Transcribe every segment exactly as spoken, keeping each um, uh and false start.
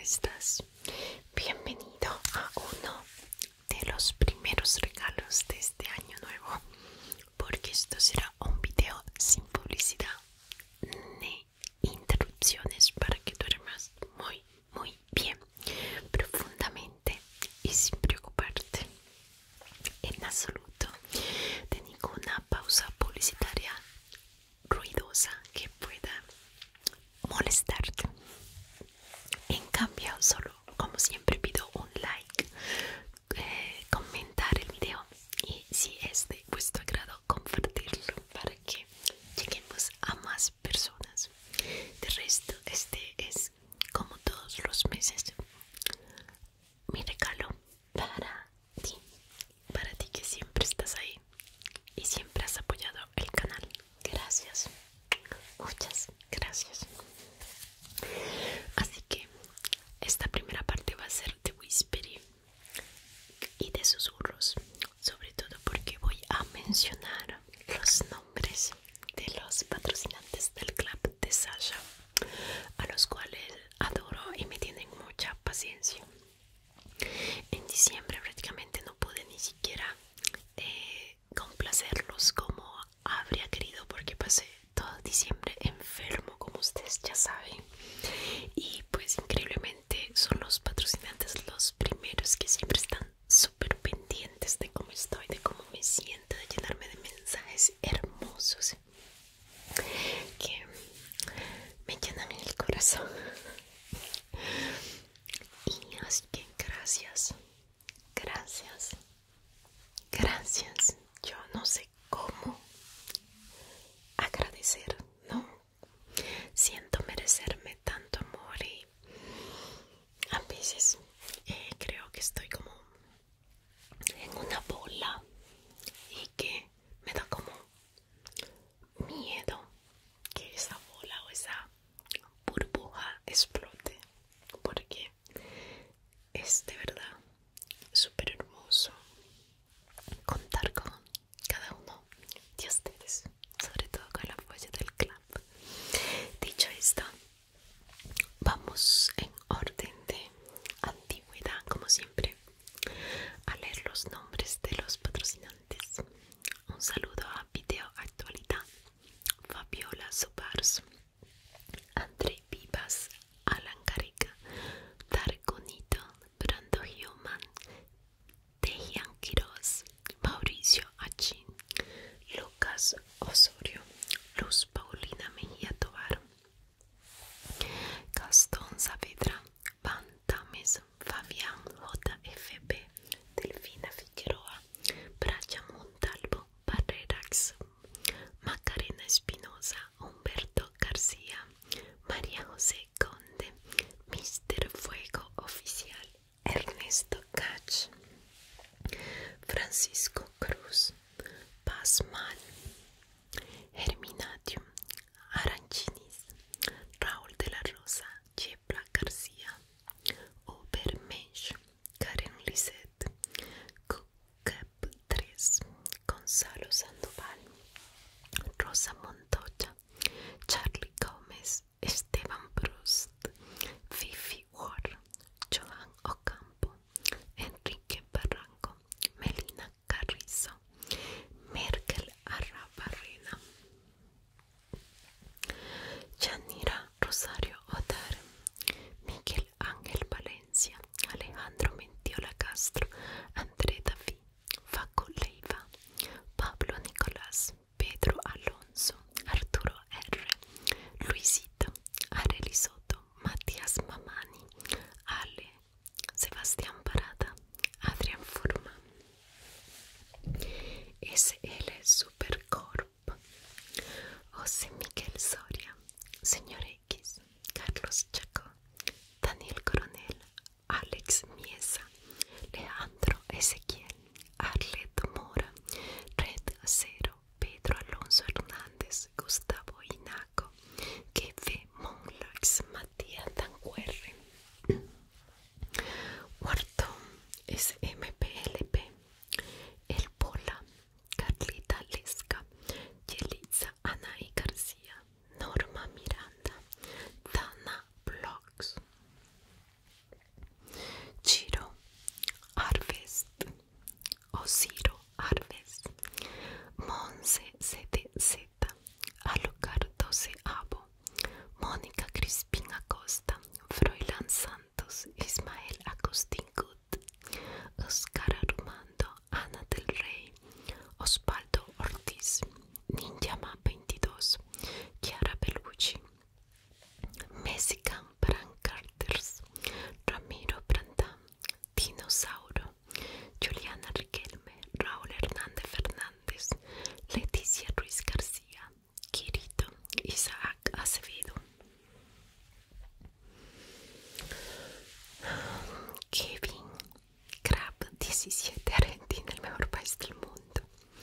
estás? Bienvenido a uno de los primeros regalos de este año nuevo, porque esto será un video sin publicidad ni interrupciones para que duermas muy, muy bien, profundamente y sin preocuparte en absoluto de ninguna pausa publicitaria ruidosa que pueda molestarte. En cambio, solo como siempre pido un like, eh, comentar el video y si es de vuestro agrado compartirlo para que lleguemos a más personas. De resto, este es como todos los meses mi regalo para ti, para ti que siempre estás ahí y siempre has apoyado el canal. Gracias, muchas gracias. Así que esta primera parte va a ser de whispery y de susurros, sobre todo porque voy a mencionar los nombres de los patrocinantes del club de Sasha, a los cuales adoro y me tienen mucha paciencia. En diciembre prácticamente no pude ni siquiera eh, complacerlos como habría querido, porque pasé todo diciembre enfermo, como ustedes ya saben, y pues increíblemente son los patrocinantes los primeros que siempre están súper pendientes de cómo estoy, de cómo me siento, de llenarme de mensajes hermosos que me llenan el corazón. Y así que gracias, gracias, gracias. Yo no sé cómo agradecer, ¿no? Siento merecerme tanto amor y Acevedo, Kevin Crab diecisiete Argentina, el mejor país del mundo.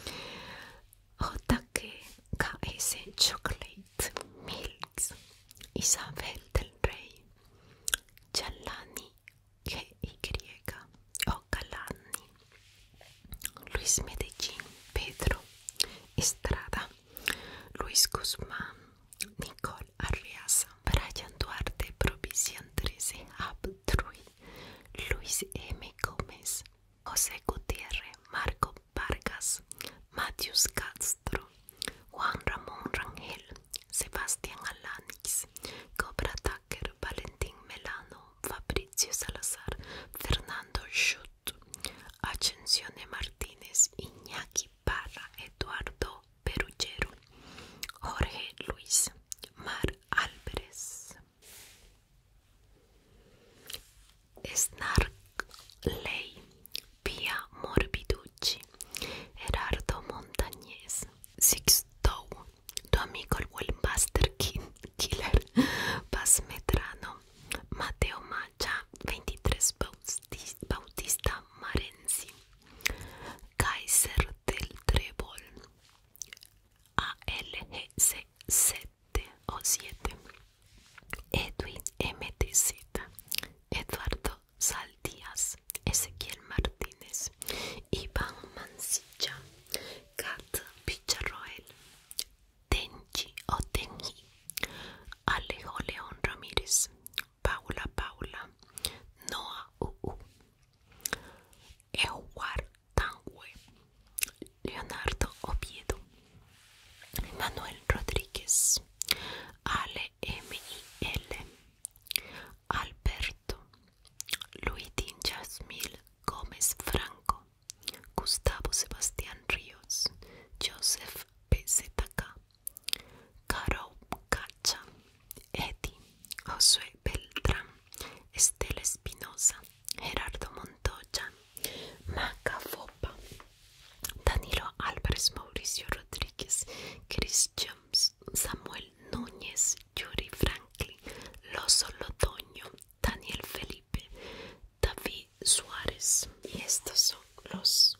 J K S Chocolate Milks, Isabel del Rey, Chalani G Y o Calani, Luis Medellín, Pedro Estrada, Luis Guzmán, Nicole Arriaza, Brian Duarte, Provisión trece, Abdruy, Luis M. Gómez, José Gutiérrez, Marco Vargas, Matius Castro, Juan Ramón Rangel, Sebastián Alanis, Cobra Tucker, Valentín Melano, Fabrizio Salazar, Fernando Schut, Ascensione Martínez, Iñaki Parra, Eduardo Perullero, Jorge Luis, Mar Álvarez, Snark Ley, Pia Morbiducci, Gerardo Montañez, Sixto, tu amigo el buen Buster King Killer, Paz Medrano, Mateo Macha, veintitrés Bautista Marenzi, Kaiser del Trébol, A L G C siete o siete, Edwin M T Z, Eduardo Saldías, Ezequiel Martínez, Iván Mancilla, Kat Picharroel, Tenchi o Tenji, Alejo León Ramírez, Paula Paula, Noah Uu, Euar Tangue, Leonardo Oviedo, Manuel Rodríguez, Ale M I L, Alberto, Luitín Yasmil Gómez Franco, Gustavo Sebastián Ríos, Joseph P Z K, Caro Cacha, Eddie, Josué Beltrán, Estela Espinosa, Gerardo Montoya, Maca Fopa, Danilo Álvarez, Mauricio Rodríguez, Chris Jones, Samuel Núñez, Yuri Franklin, Loso Lotoño, Daniel Felipe, David Suárez. Y estos son los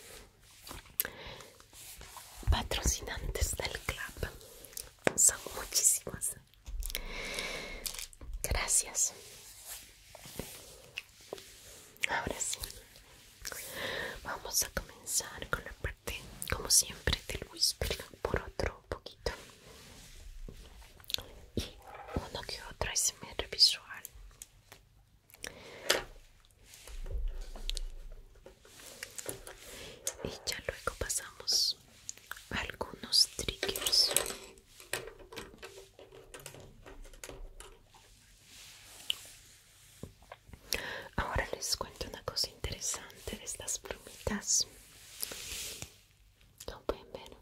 patrocinantes del club. Son muchísimos. Gracias. Ahora sí, vamos a comenzar con la parte, como siempre, de Luis, pero por otro poquito. Y uno que otro A S M R visual. Y ya luego pasamos a algunos triggers. Ahora les cuento una cosa interesante de estas plumitas. Como pueden ver,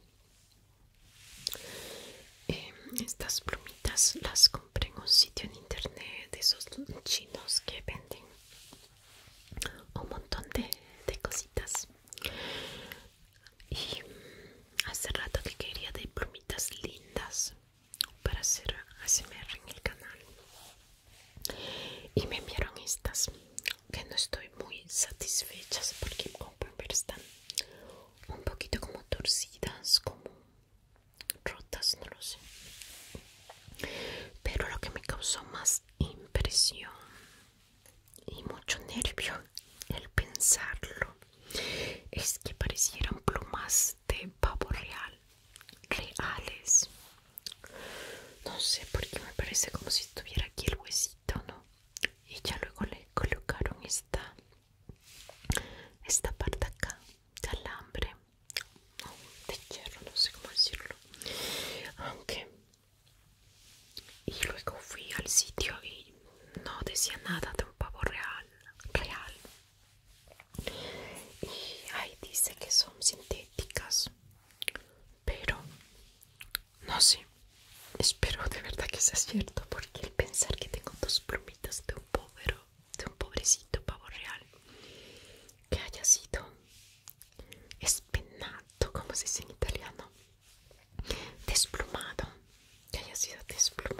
eh, estas plumitas las compré en un sitio en internet de esos chinos que venden un montón de, de cositas. Y hace rato que quería de plumitas lindas para hacer A S M R en el canal. Y me enviaron estas, que no estoy muy satisfecha porque, como pueden ver, están un poquito como torcidas, como rotas, no lo sé. Pero lo que me causó más impresión y mucho nervio el pensarlo es que parecieran plumas de pavo real, reales. No sé por qué me parece como si estuviera aquí el huesito, ¿no? Y ya luego le colocaron esta esta parte acá de alambre, no, de hierro, no sé cómo decirlo. Aunque y luego fui al sitio y no decía nada de un pavo real real y ahí dice que son sintéticas, pero no sé, espero de verdad que sea cierto, porque el pensar que tengo dos plumitas de un pobre de un pobrecito pavo real que haya sido espenato, como se dice en italiano, desplumado, que haya sido desplumado,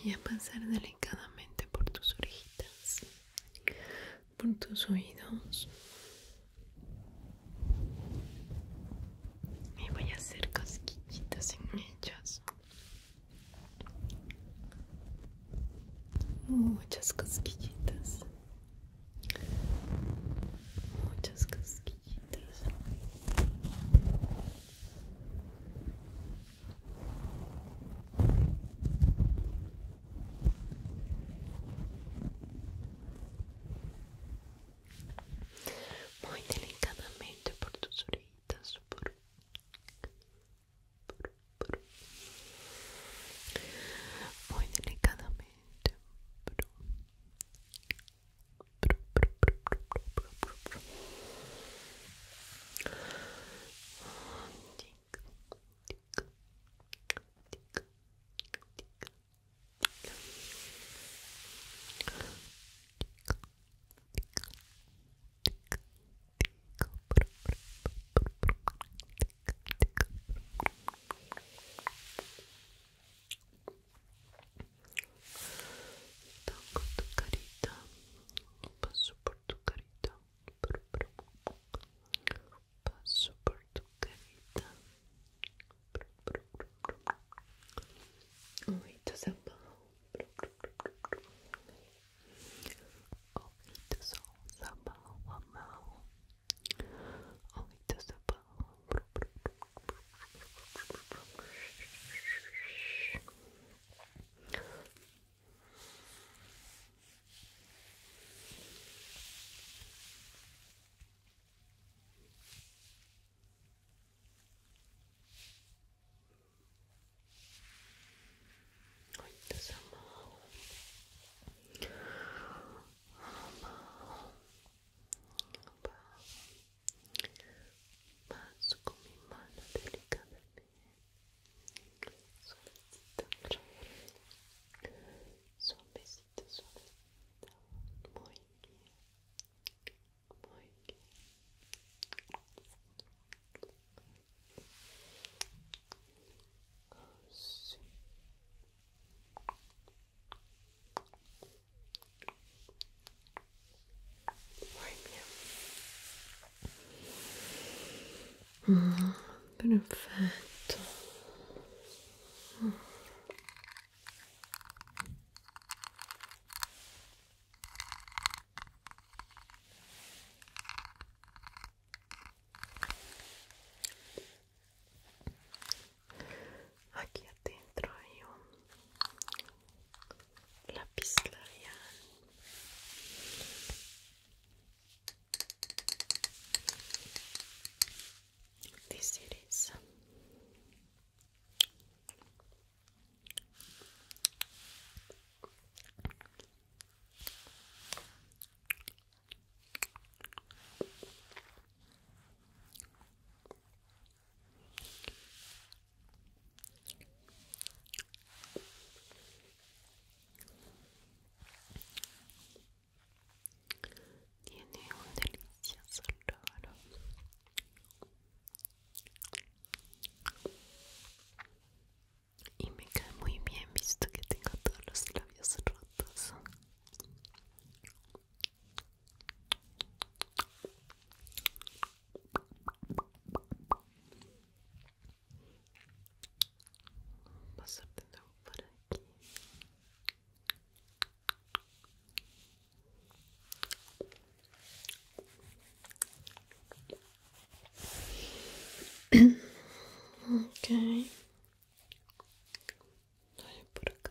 Voy a pasar delicadamente por tus orejitas, por tus oídos, y voy a hacer cosquillitas en ellas. Muchas cosquillitas, muchas cosquillitas. Muy delicadamente por tus orejitas, por, por, por. Muy delicadamente, por, por, por, por, por, por, por, por. Tic, tic, tic, tic. Toco tu carita, paso por tu carita, paso por tu carita, ojitos abajo, ojitos abajo, abajo, ojitos abajo. Ojitos abajo, abajo, abajo. Paso con mi mano delicadamente, suavecito, suavecito, suavecito. Muy bien, muy bien. Sí. Muy bien. Mm, perfecto. Aquí adentro hay un lápiz labial de cereza. Tiene un delicioso olor y me cae muy bien visto que tengo todos los labios rotos. Pasarte de nuevo por aquí. Ok, voy por acá.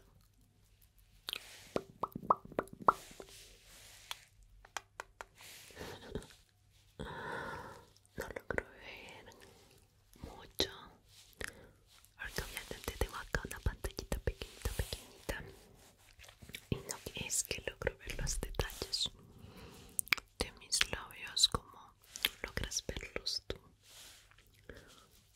No logro ver mucho porque obviamente tengo acá una pantallita pequeñita, pequeñita, y no es que logro ver los detalles de mis labios como logras verlos tú.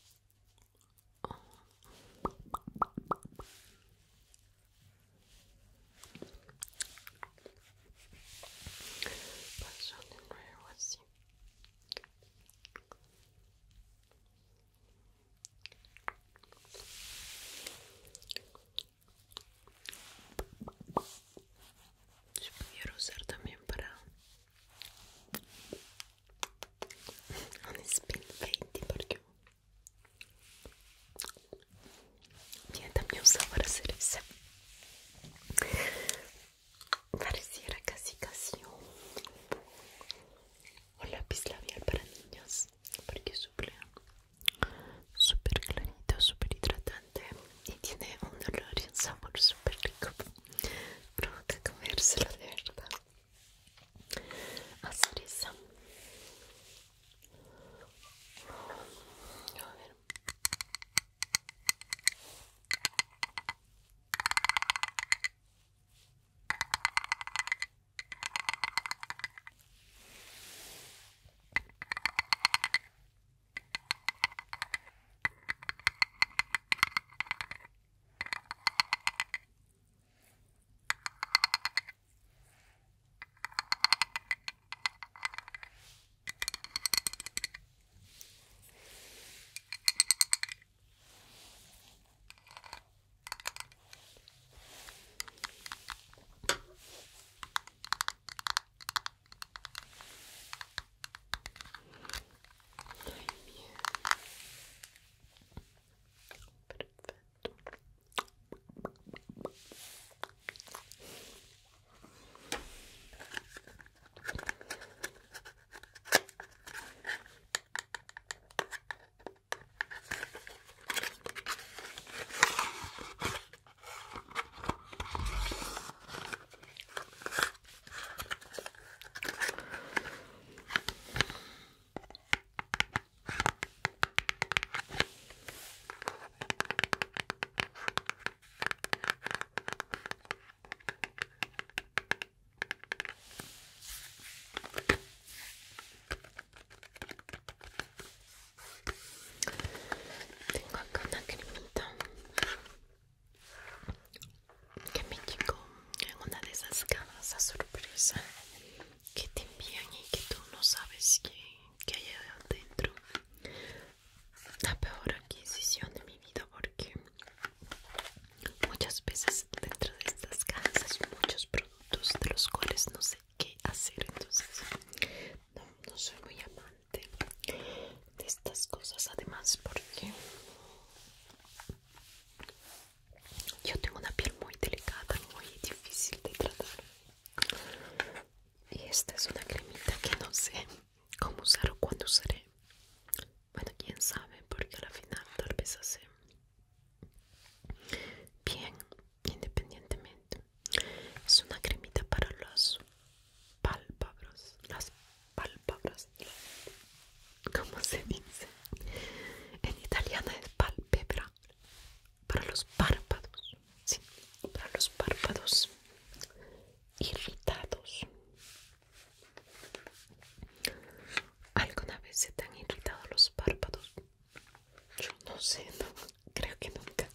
se te han irritado los párpados? Yo no sé, no, creo que nunca.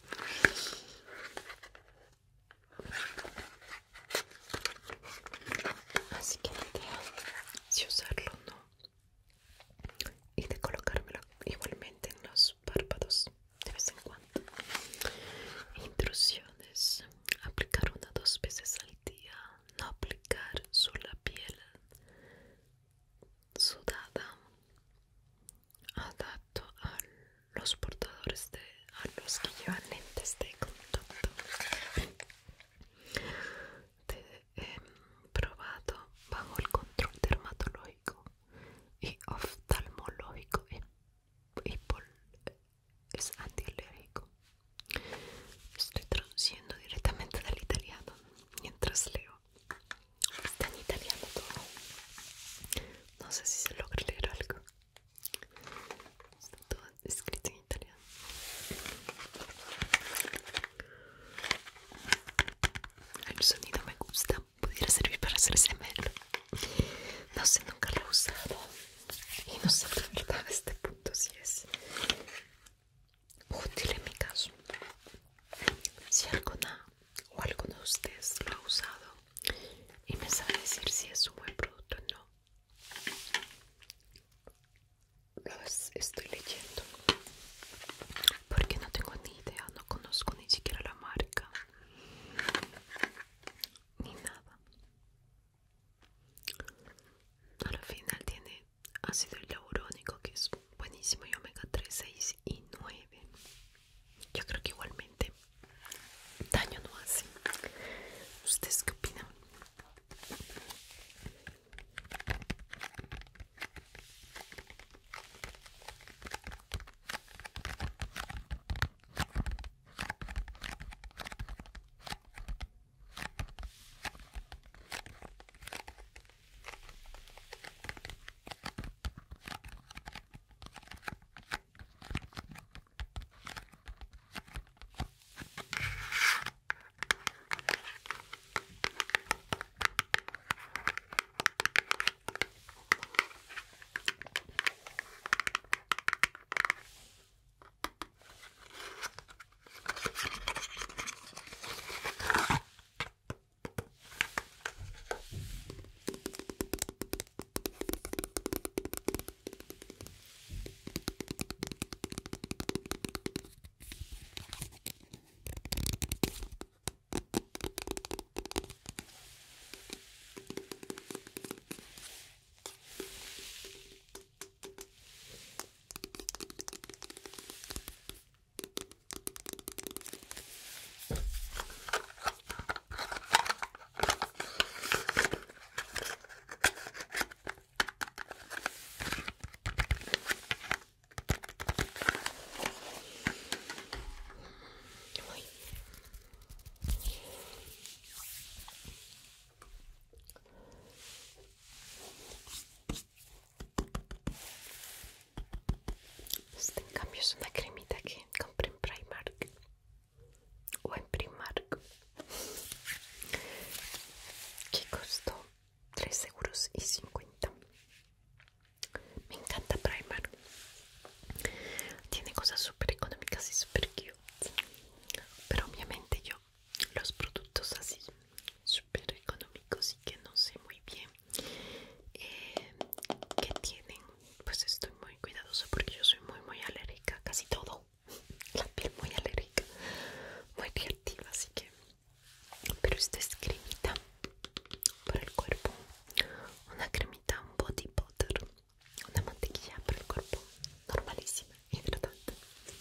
Así que la idea es usarlo o no, y de colocármelo igualmente en los párpados de vez en cuando. Intrusiones: aplicar una o dos veces al día, no aplicar sobre la piel sudada. Adapto a los portadores de a los que llevan lentes de contacto. Te he probado bajo el control dermatológico y oftalmológico y, y por, es antialérgico. Estoy traduciendo directamente del italiano mientras leo. Está en italiano todo. No sé si se logra leer algo. Está todo escrito en italiano. El sonido me gusta. Pudiera servir para hacer S M R. No sé, nunca lo he usado. Y no sé la verdad a este punto si es útil en mi caso. Si alguna o alguno de ustedes lo ha usado y me sabe decir si es un buen producto o no, lo estoy leyendo porque no tengo ni idea, no conozco ni siquiera la marca ni nada. Al final tiene ácido hialurónico, que es buenísimo, y omega tres, seis y nueve. Yo creo que igualmente daño no hace. ¿Ustedes qué opinan? Este, en cambio, es una cremita que compré en Primark o en Primark, que costó tres euros y cincuenta. Me encanta Primark. Tiene cosas súper económicas y súper cute. Pero obviamente yo los productos así súper económicos y que no sé muy bien eh, qué tienen, pues estoy muy cuidadosa porque yo soy muy muy alérgica a casi todo. La piel muy alérgica, muy reactiva, así que. Pero esta es cremita para el cuerpo, una cremita, un body butter, una mantequilla para el cuerpo normalísima, hidratante.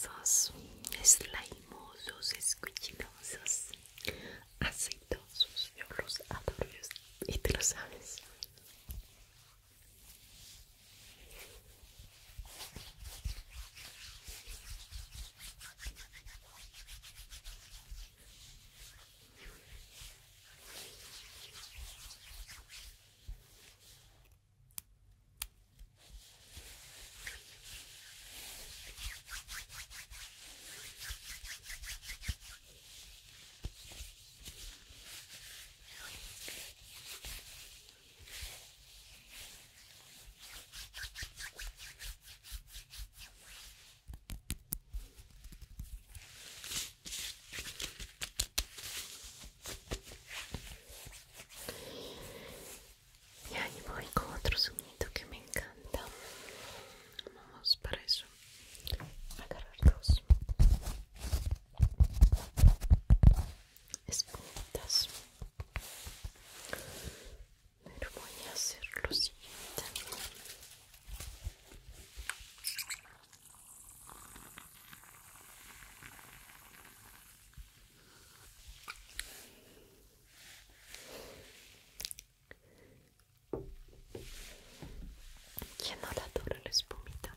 cremosos, slimosos, esquillinosos, aceitosos. Yo los adoro y te lo sabes. Y ahí voy con otro sonido que me encanta. Vamos para eso. Agarrar dos espumitas. Pero voy a hacer lo siguiente. ¿Quién no la adora la espumita?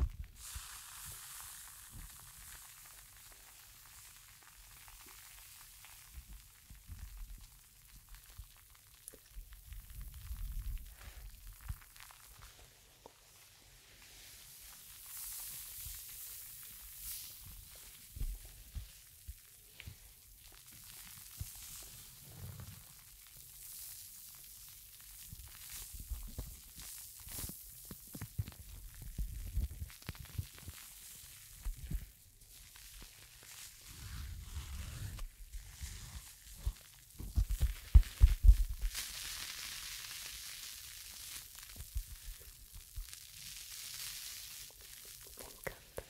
Me encanta.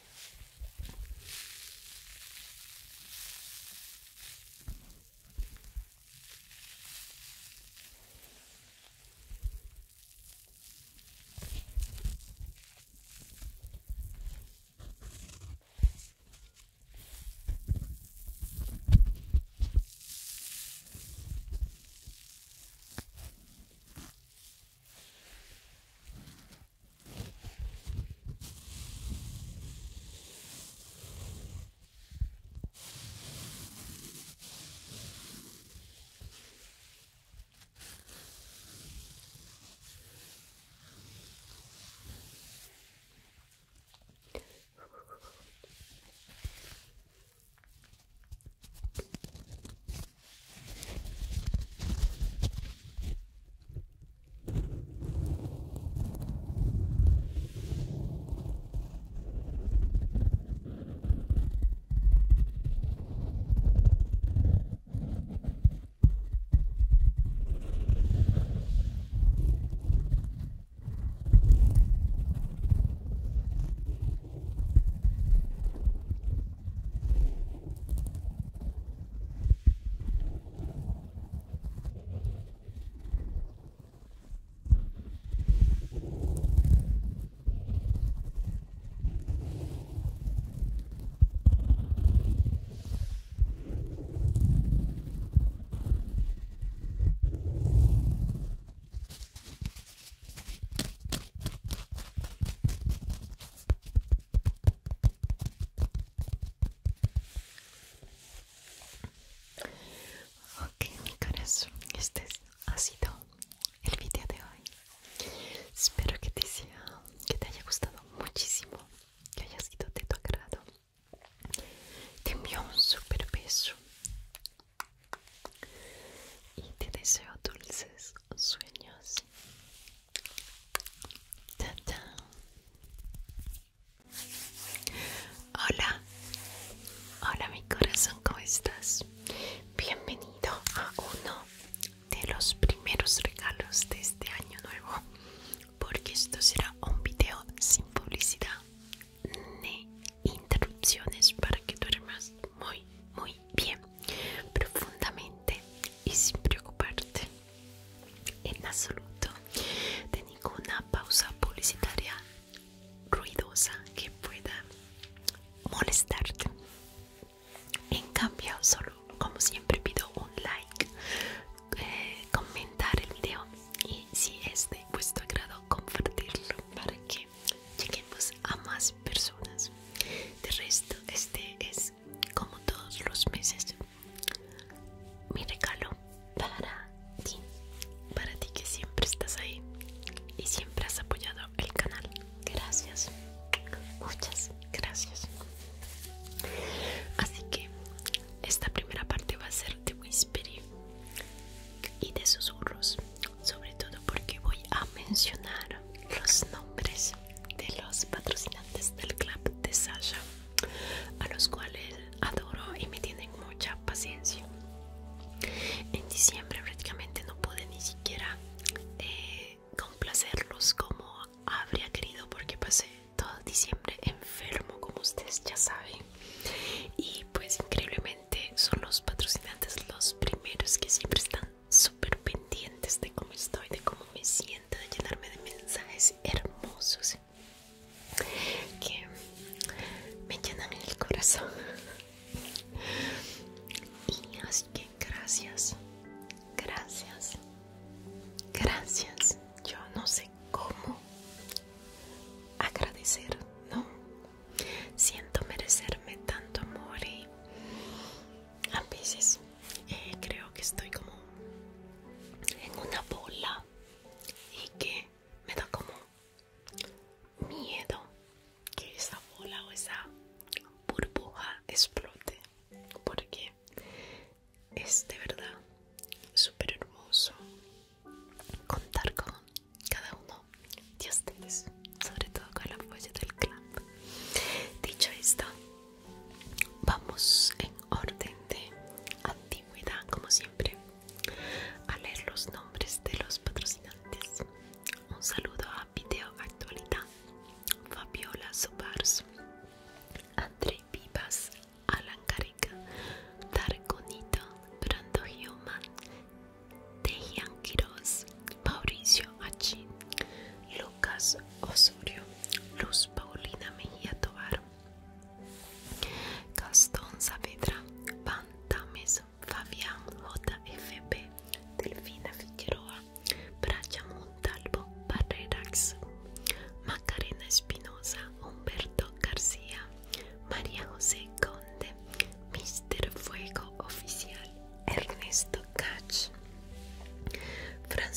Ok, mi corazón, este ha sido el video de hoy. Espero que te, sea, que te haya gustado muchísimo, que haya sido de tu agrado. Te envío un super beso y te deseo dulces sueños. Ta -ta. Hola, hola mi corazón, ¿cómo estás? Bienvenido a uno de los primeros regalos de este año nuevo, porque esto será un video sin publicidad ni interrupciones para que duermas muy muy bien, profundamente y sin preocuparte en absoluto de ninguna pausa publicitaria ruidosa que pueda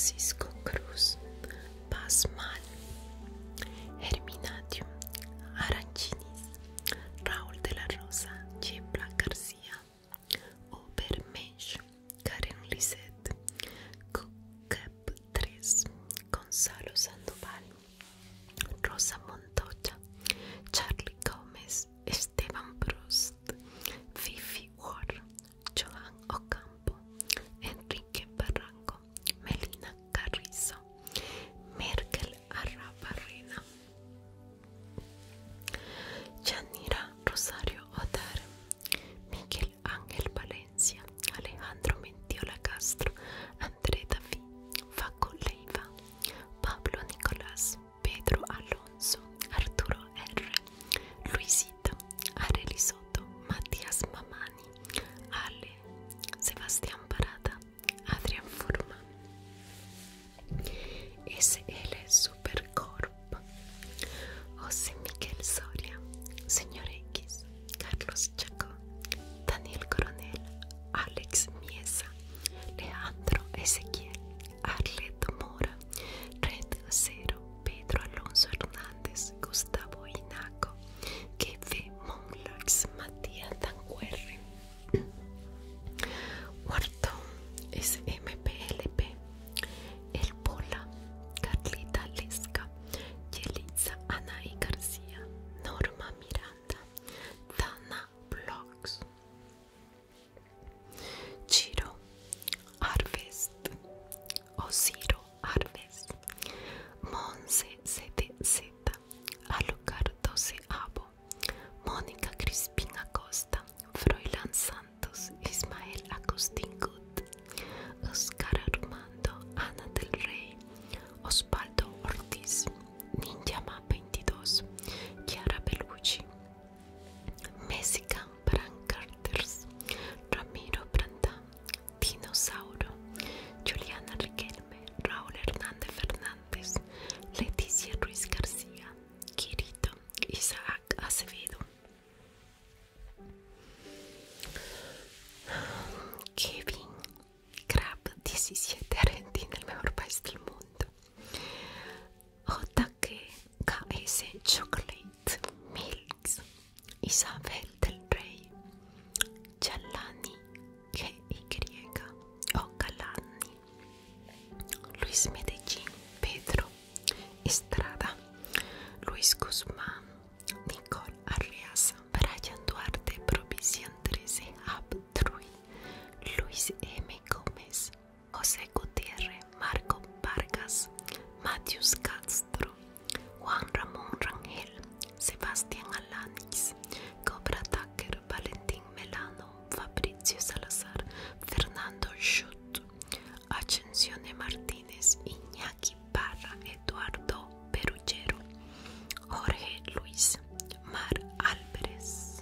Francisco Cruz, Pasmal, Herminatium, Arancinis, Raúl de la Rosa, Yepla García, Obermensch, Karen Lisset, Cucap tres, Gonzalo Sandoval, Rosa Montoya, Charlie Gómez, Esteban Prost, Fifi Ward, Joan Ocampo, Enrique Barranco, Melina Carrizo, Merkel Arrabarrena, Yanira Rosario Odar, Miguel Ángel Valencia, Alejandro Mentiola Castro, André David, Faco Leiva, Pablo Nicolás, Pedro Alonso, Arturo R, Luisita, Areli Soto, Matías Mamani, Ale, Sebastián Parada, Adrián Forma, S L Supercorp, José Miguel Soria, Señor X, Carlos Chaco, Daniel Coronel, Alex Miesa, Leandro Ezequiel, Arleto Mora, Red Cero, Pedro Alonso Hernández, Gustavo Inaco, Kefe Monlax, Matías Danguerre, Huartón, S M P L P, El Pola, Carlita Lesca, Yelitza Anaí García, Norma Miranda, Dana Blogs, Chiro Harvest, Osiro Harvest, Monse Z Z, Alucar doce Abo, Mónica Crispín Acosta, Froilán Santos, Ismael Agustín Gut, Oscar Armando, Ana del Rey, Osvaldo Ortiz, Ninjama veintidós, Chiara Bellucci, Mexican Brand Carters, Ramiro Brandán, Dinosauro, Juliana Riquelme, Raúl Hernández Fernández, Leticia Ruiz García, Quirito, Isaac Acevedo, Kevin Crab diecisiete, Argentina, el mejor país del mundo, J K S Chocolate Milks, Isabel del Rey, Chalani G Y o Galani, Luis Medellín, Pedro Estrada, Luis Guzmán, Nicole Arriaza, Brian Duarte, Provisión trece, Abtrui, Luis M. Gómez, José Gutiérrez, Marco Vargas, Matius Castro, Juan Ramón Rangel, Sebastián Alanis, Cobra Tucker, Valentín Melano, Fabrizio Salazar, Fernando Schut, Ascensione Martínez, Iñaki Parra, Eduardo Perullero, Jorge Luis, Mar Álvarez,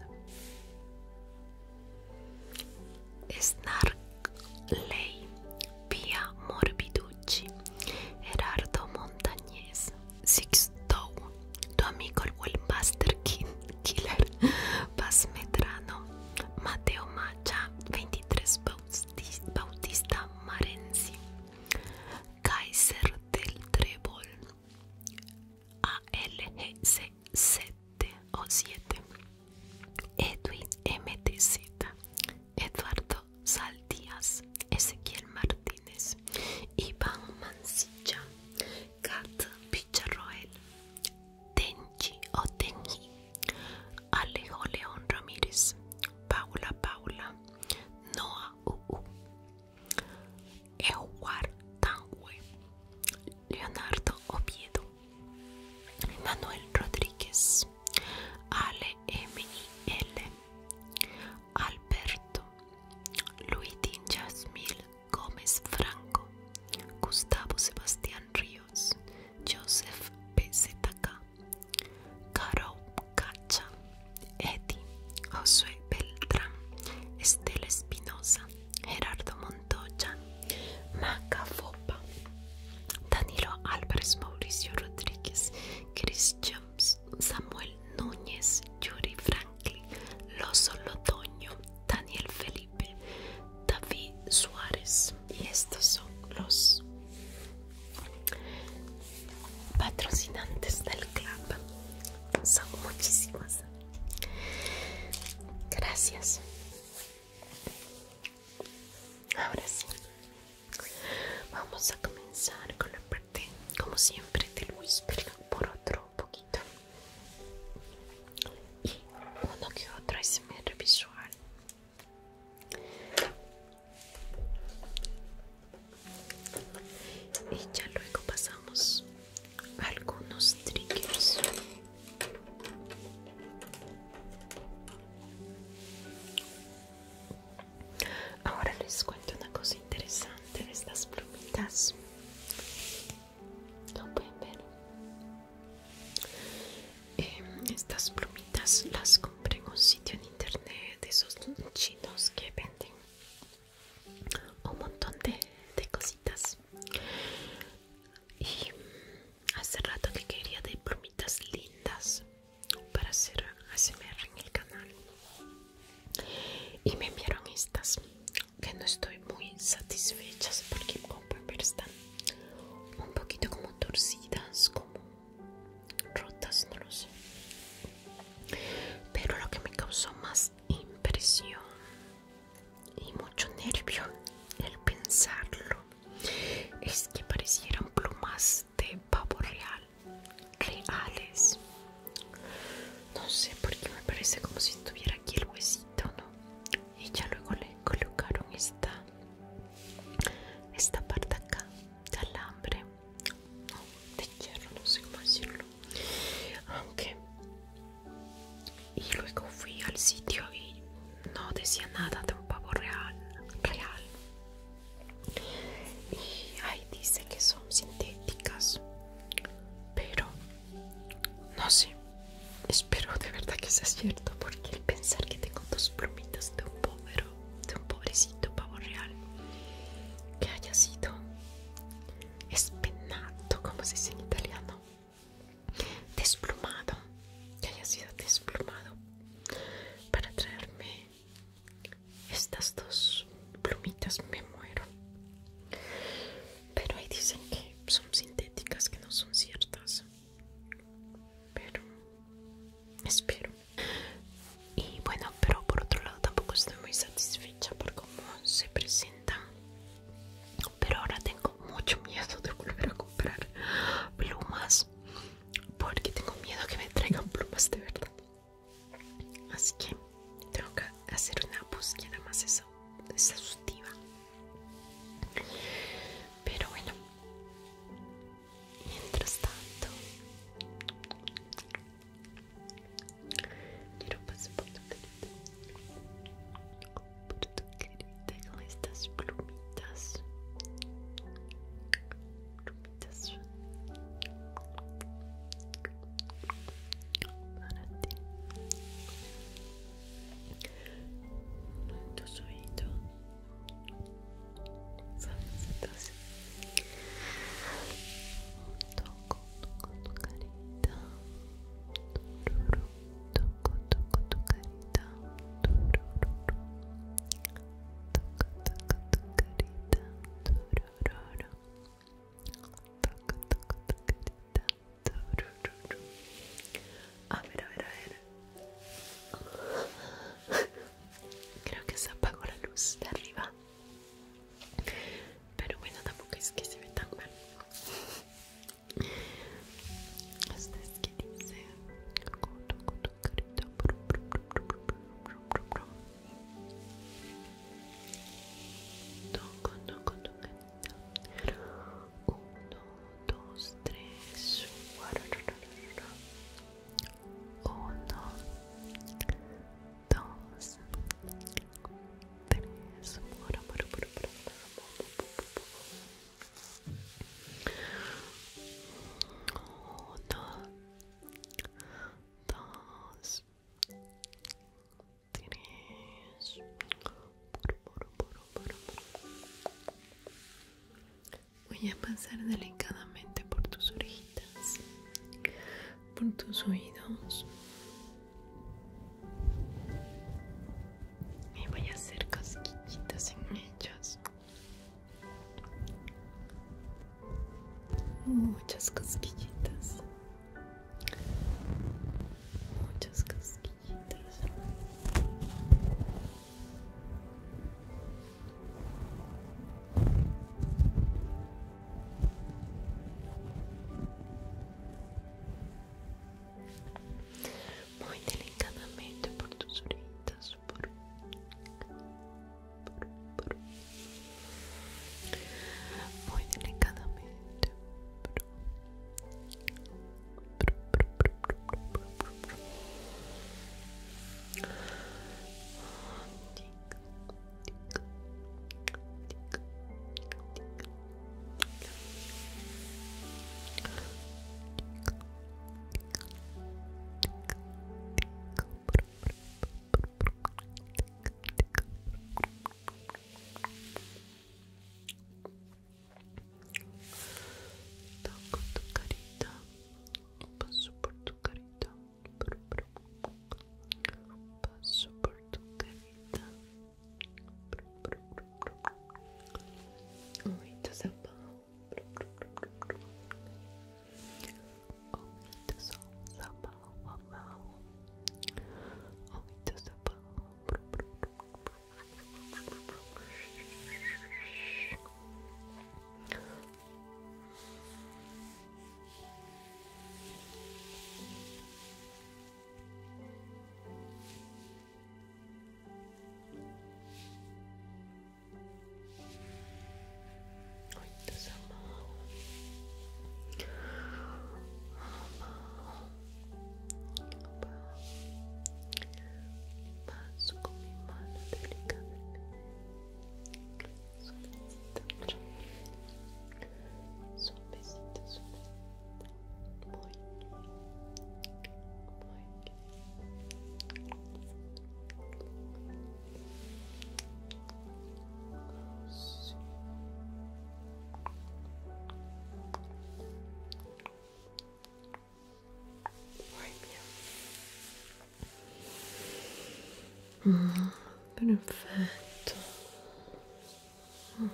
Snark Ley, Pia Morbiducci, Gerardo Montañez, Sixto, tu amigo el Wellmaster King Killer, Paz Medrano, Mateo Macha, veintitrés Bautista, Bautista Marenzi, Kaiser del Trébol, A L G C siete o siete, Edwin M T Z, Eduardo Saldías, Ezequiel Martínez, Iván Mancilla, Kat Picharroel, Tenchi o Tenji, Alejo León Ramírez, Paula Paula, Noah Uu, Euar Tanwe, Leonardo Oviedo, Manuel Rodríguez, Ale M I L, Alberto, Luitín Yasmil Gómez Franco, Gustavo Sebastián Ríos, Joseph P Z K, Caro Cacha, Eddie, Josué Beltrán, Estela Espinosa, Gerardo Montoya, Maca Fopa, Danilo Álvarez, Mauricio Rodríguez, Cristian vamos a comenzar con la parte, como siempre, del whisper por otro poquito y uno que otro A S M R visual. Y ya luego pasamos a algunos triggers. Ahora les cuento una cosa interesante de estas plumitas. ¿No pueden ver? Eh, estas plumitas las compré en un sitio en internet de esos chinos que venden un montón de, de cositas. Y hace rato que quería de plumitas lindas para hacer A S M R en el canal. Y me enviaron estas, que no estoy muy satisfechas porque como pueden ver están un poquito como torcidas, como rotas, no lo sé. Pero lo que me causó más impresión y mucho nervio el pensarlo es que parecieran plumas de pavo real, reales. No sé por qué me parece como si estuviera aquí el huesito, ¿no? Y ya luego le colocaron esta esta parte acá de alambre, no, de hierro, no sé cómo decirlo. Aunque y luego fui al sitio y no decía nada de un pavo real real y ahí dice que son sintéticas, pero no sé, espero de verdad que sea cierto, porque el pensar que tengo dos plumitas de un pobre, de un pobrecito pavo real que haya sido espenato, como se dice en italiano, desplumado, que haya sido desplumado para traerme estas dos plumitas, me muero. Pero ahí dicen que son sintéticas, que no son ciertas, pero espero. Y bueno, pero por otro lado tampoco estoy muy satisfecha por cómo se presentan. Pero ahora tengo mucho miedo de volver a comprar plumas, porque tengo miedo que me traigan plumas de verdad. Así que tengo que hacer una búsqueda más exhaustiva. Pero bueno, mientras tanto, quiero pasar por tu carita, por tu carita con estas plumitas, plumitas para ti, en tus oídos. ¿Sabes? Entonces toco, toco tu carita, tururú, toco, toco tu carita, tururú, toco, toco tu carita, tururú, toco, toco tu carita, tururú. A ver, a ver, a ver. Creo que se apagó la luz de arriba, pero bueno, tampoco es que se ve tan mal. Esta es que dice toco, toco tu carita, toco, toco tu carita, uno, dos, tres, uno, dos, tres, mora, mora, mora, mora, uno, dos, tres, voy a pasar delicadamente por tus orejitas, por tus oídos, y voy a hacer cosquillitas en ellas, muchas cosquillitas, muchas cosquillitas. Mm, perfetto. Mm.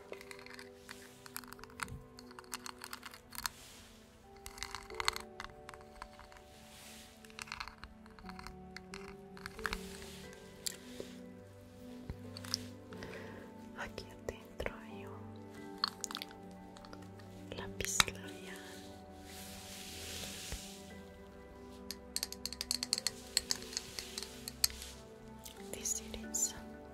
Aquí adentro hay un lápiz labial de cereza.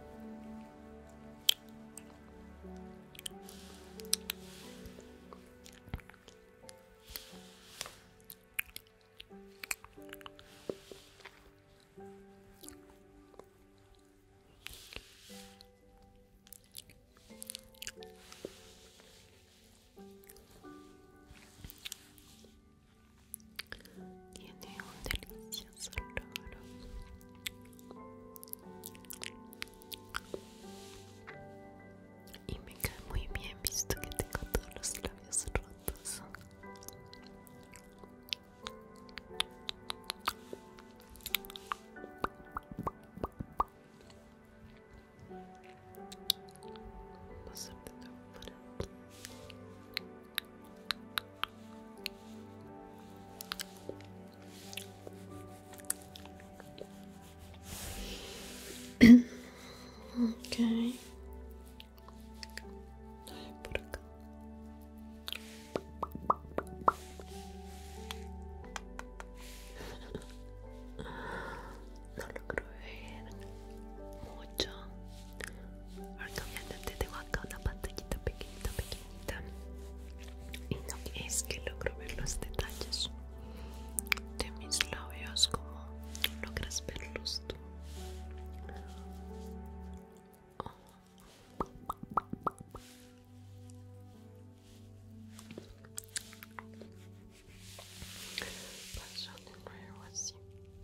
Tiene un delicioso olor. Y me cae muy bien visto que tengo todos los labios rotos. Vamos a poner por aquí. Ok. Ay, por acá. No logro ver mucho porque obviamente tengo acá una pantallita pequeñita, pequeñita, y no es que logro ver los detalles de mis labios como logras verlos tú. Paso de nuevo así.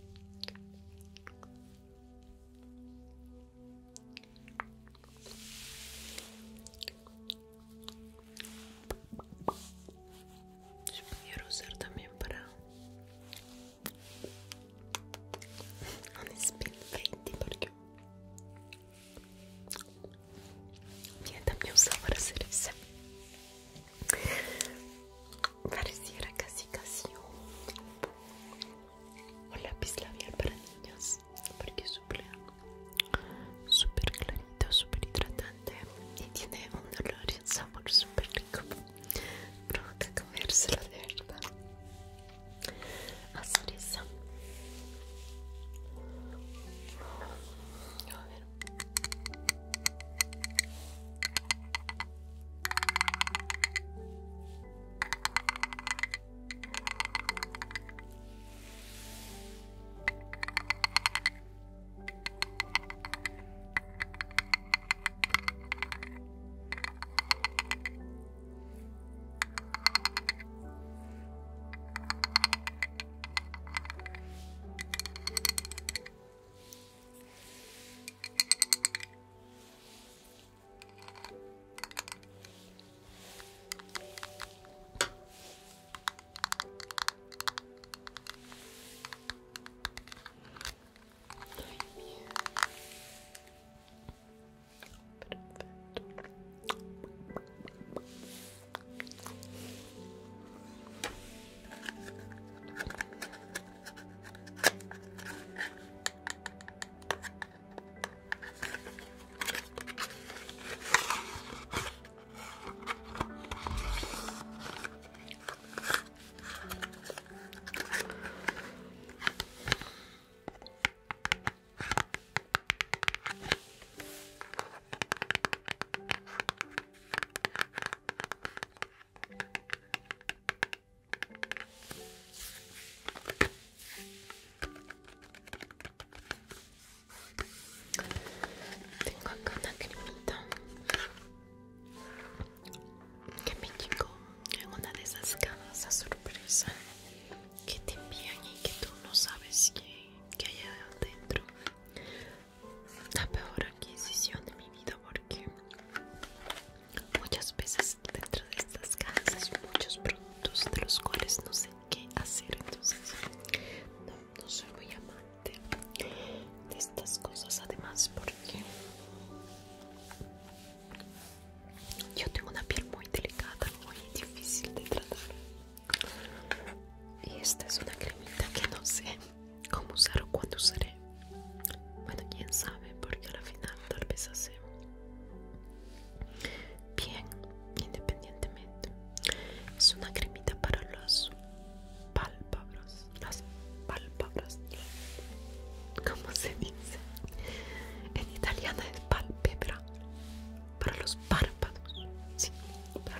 Se pudiera usar también para un spin painting porque bien también usa para hacer eso. Pareciera casi casi un, un lápiz labial para niños porque es súper súper clarito, súper hidratante y tiene un olor y un sabor súper rico. Provoca comérselo de verdad. A cereza. A ver.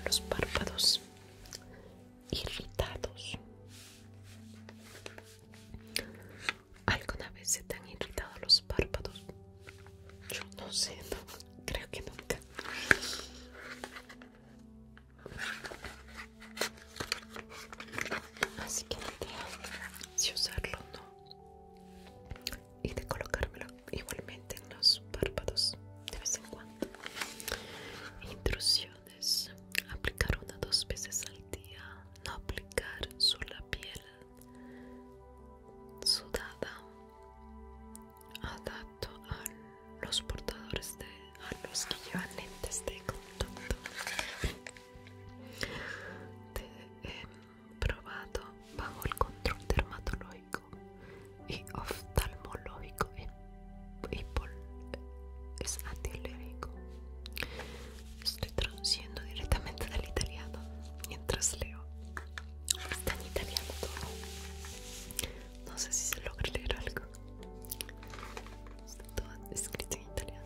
los párpados irritados. ¿Alguna vez se te han irritado los párpados? Yo no sé, no, creo que nunca. Así que no idea si usarlo o no. Y de colocármelo igualmente en los párpados de vez en cuando. Intrusiones: aplicar una o dos veces al día. No aplicar sobre la piel sudada. Adapto a los portadores de a los que llevan lentes de contacto. Te he probado bajo el control dermatológico y oftalmológico y, y por, es antialérgico. Estoy traduciendo directamente del italiano mientras leo. Está en italiano todo. No sé si se logra leer algo. Está todo escrito en italiano.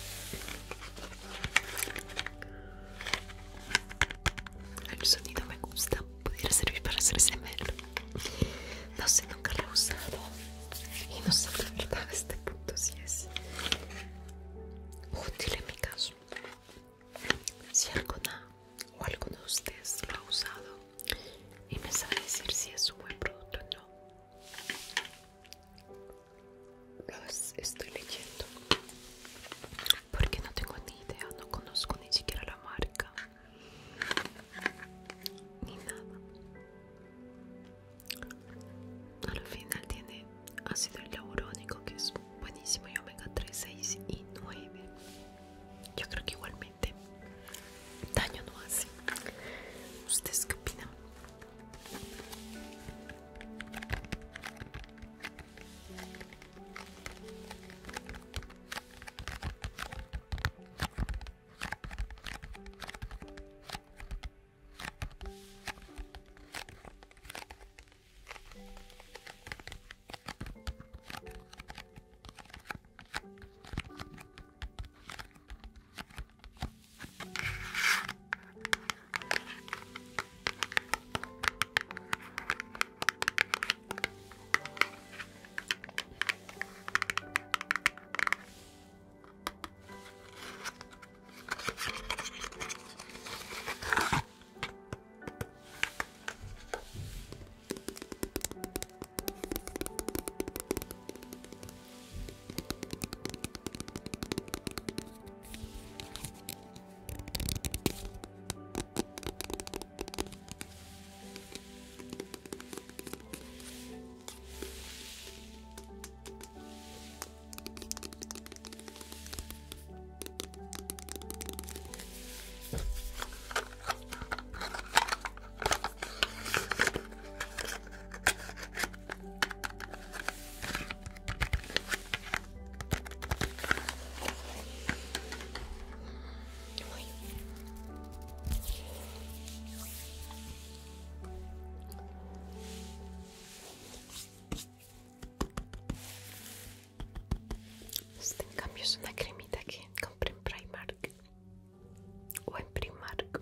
El sonido me gusta. Pudiera servir para hacer S M R. No sé, nunca lo he usado. Y no sé la verdad a este punto si es útil en mi caso. Si alguna o alguno de ustedes lo ha usado y me sabe decir si es un buen producto o no. Lo estoy leyendo porque no tengo ni idea, no conozco ni siquiera la marca ni nada. Al final tiene ácido hialurónico, que es buenísimo, y omega tres, seis y nueve. Yo creo que igualmente daño no hace. ¿Ustedes qué opinan? Este, en cambio, es una cremita que compré en Primark o en Primark,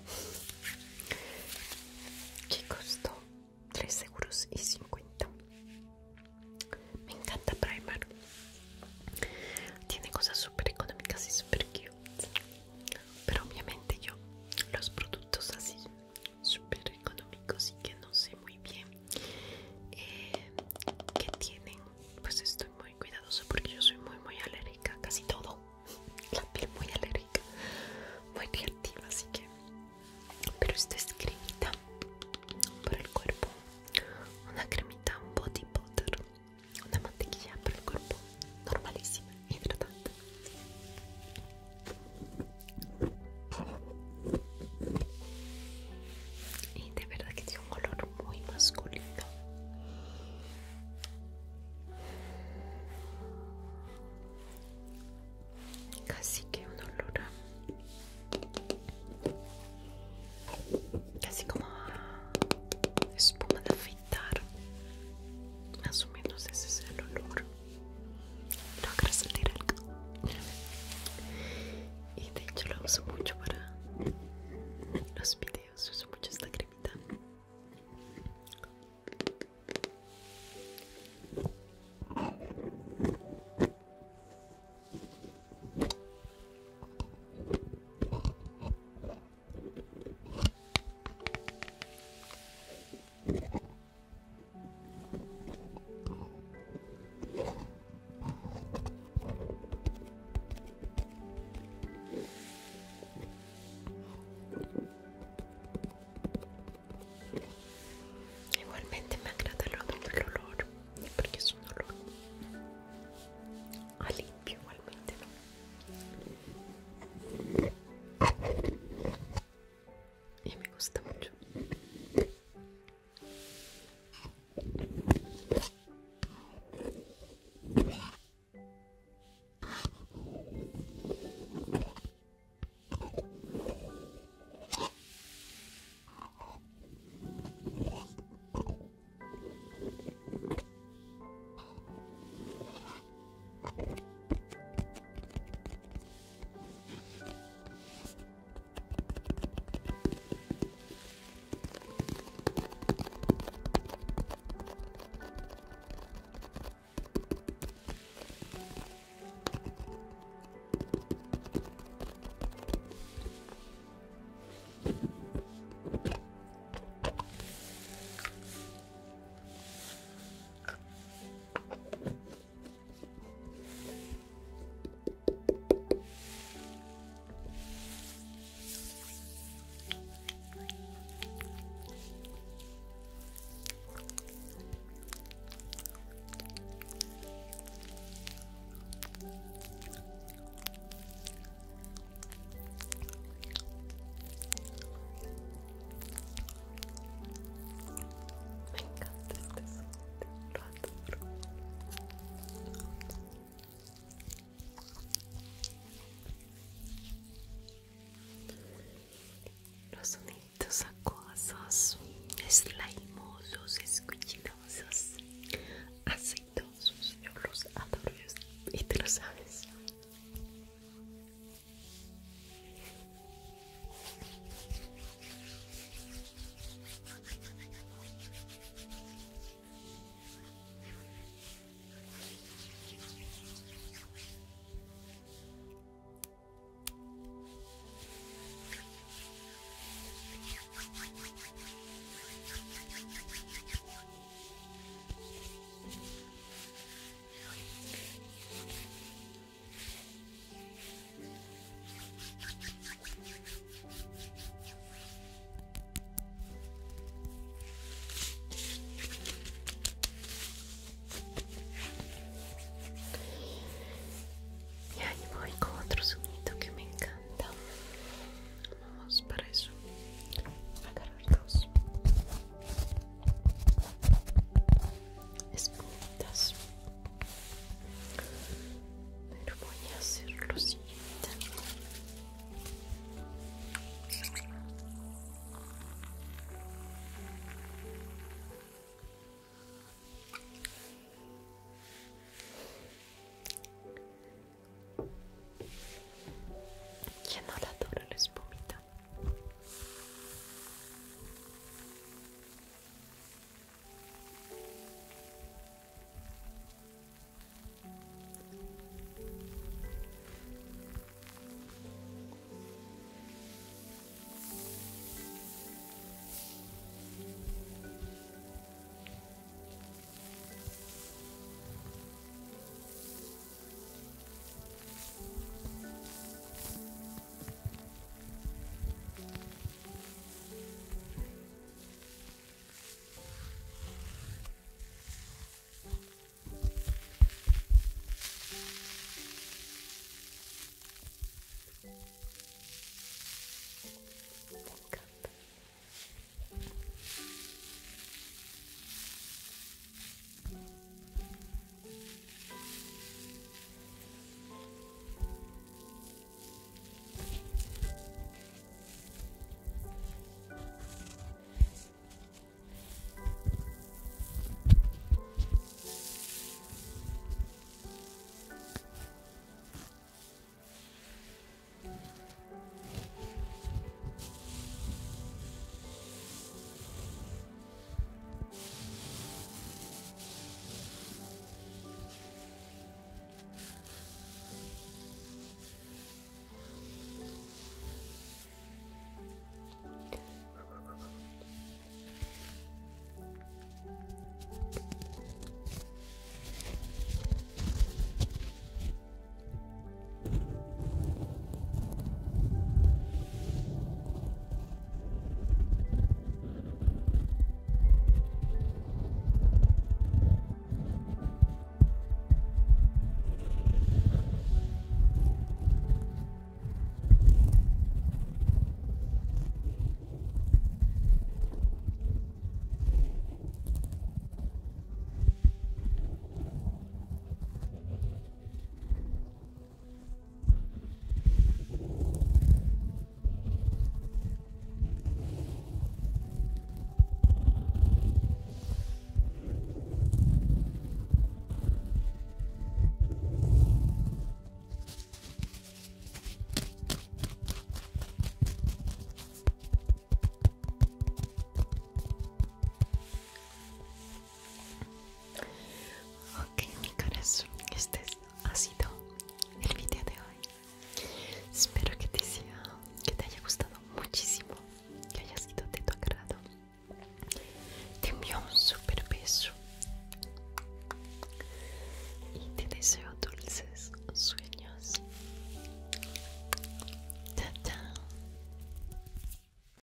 que costó tres euros y cincuenta. Me encanta Primark. Tiene cosas súper económicas y súper cute. Pero obviamente yo, los productos así súper económicos y que no sé muy bien eh, que tienen, pues estoy muy cuidadosa porque yo soy muy muy alérgica a casi todo. La piel muy alérgica, muy reactiva, así que. Pero esta es cremita para el cuerpo, una cremita body butter, una mantequilla para el cuerpo normalísima, hidratante. Y de verdad que tiene un olor muy masculino. Casi que un olor a, casi Eso es